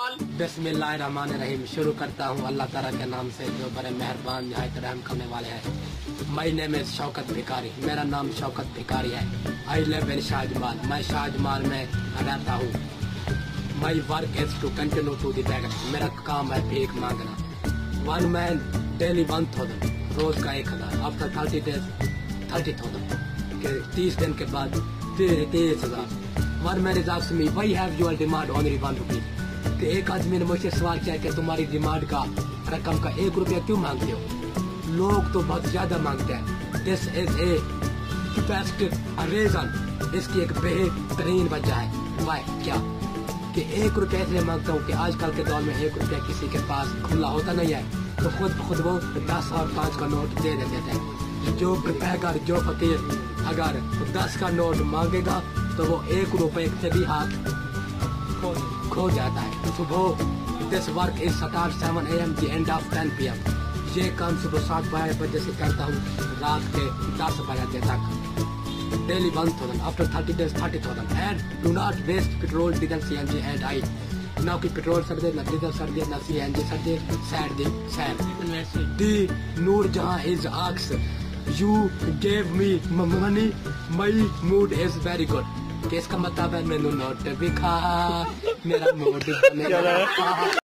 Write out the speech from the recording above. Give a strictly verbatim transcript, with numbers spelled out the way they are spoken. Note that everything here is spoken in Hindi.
बिस्मिल्लाहिर्रहमानिर्रहीम। शुरू करता हूँ अल्लाह ताला के नाम से जो बड़े मेहरबान निहायत रहम करने वाले हैं। माय नेम इज शौकत भिखारी। मेरा नाम शौकत भिखारी है। I live in Shahjamal. मैं शाहजमाल में रहता हूँ। My work is to continue to the beggar. मेरा काम है भीख मांगना। One man daily one thousand, रोज का एक हजार। After thirty days thirty thousand के तीस दिन के बाद तेईस हजार। One man is asked me why have your demand only one rupees. कि एक आदमी ने मुझसे सवाल किया कि तुम्हारी डिमांड का रकम का एक रुपया क्यों मांगते हो? लोग तो बहुत ज्यादा मांगते हैं। This is a best reason. इसकी एक बेहतरीन वजह है। वाई क्या कि एक रुपया इसलिए मांगता हूँ कि आजकल के दौर में एक रुपया किसी के पास खुला होता नहीं है, तो खुद खुद वो दस और पाँच का नोट दे देते थे। जो बेघर जो फकीर अगर दस का नोट मांगेगा तो वो एक रुपए से भी हाथ खो जाता है। सुबह this work is start seven A M the end of ten P M. ये काम सुबह सात बजे से करता हूँ रात के दस बजे तक। Daily one thousand after thirty days thirty thousand and do not waste petrol diesel C N G and I. ना कि पेट्रोल सड़ दे, ना डीजल सड़ दे, ना सी एन जी सड़ दे। Sad they sad the Noor Jahan is asks you gave me money my mood is very good. कि इसका मतलब है मैंने नोट दिखा, मेरा मूड